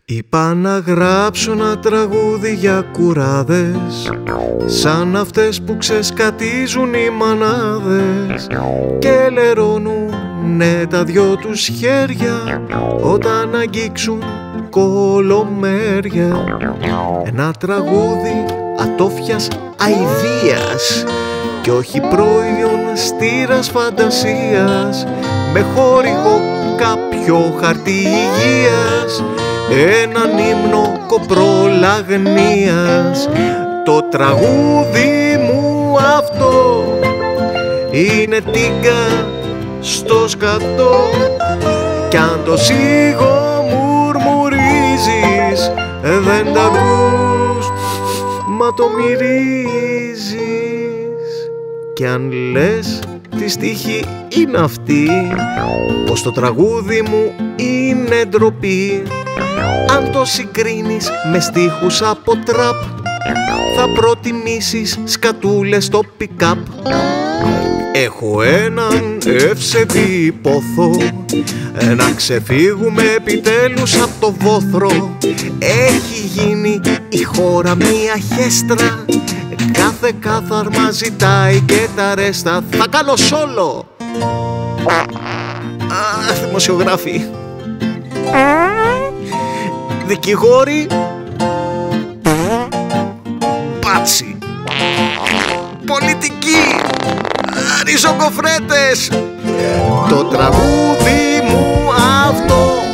Είπα να γράψω ένα τραγούδι για κουράδες, σαν αυτές που ξεσκατίζουν οι μανάδες και λερώνουνε τα δυο τους χέρια όταν αγγίξουν κολομέρια. Ένα τραγούδι ατόφιας αηδίας και όχι προϊόν στήρας φαντασίας, με χορηγό κάποιο χαρτί υγείας, έναν ύμνο κοπρολαγνίας. Το τραγούδι μου αυτό είναι τίγκα στο σκατό, κι αν το σίγο μουρμουρίζεις δεν τα ακούς, μα το μυρίζεις. Κι αν λες τι στίχη είναι αυτή, πως το τραγούδι μου είναι ντροπή, αν το συγκρίνεις με στίχους από τραπ, θα προτιμήσεις σκατούλες στο pick-up. Έχω έναν ευσεβή πόθο, να ξεφύγουμε επιτέλους από το βόθρο. Έχει γίνει η χώρα μία χέστρα, κάθε κάθαρμα ζητάει και τα ρέστα. Θα κάνω σόλο. Δημοσιογράφοι, δικηγόροι, μπάτσι, πολιτικοί, ριζοκοφρέτες. Το τραγούδι μου αυτό